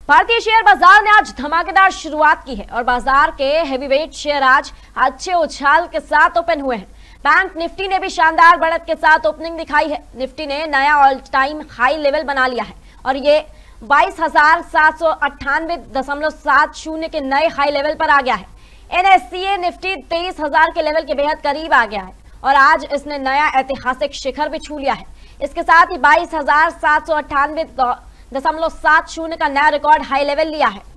भारतीय शेयर बाजार ने आज धमाकेदार शुरुआत की है और बाजार के हेवीवेट शेयर आज अच्छे उछाल के साथ ओपन हुए हैं। बैंक निफ्टी ने भी शानदार बढ़त के साथ ओपनिंग दिखाई है। निफ्टी ने नया ऑल टाइम हाई लेवल बना लिया है और ये 22,798.70 के नए हाई लेवल पर आ गया है। एनएससीए निफ्टी 23,000 के लेवल के बेहद करीब आ गया है और आज इसने नया ऐतिहासिक शिखर भी छू लिया है। इसके साथ ही 22,798.70 का नया रिकॉर्ड हाई लेवल लिया है।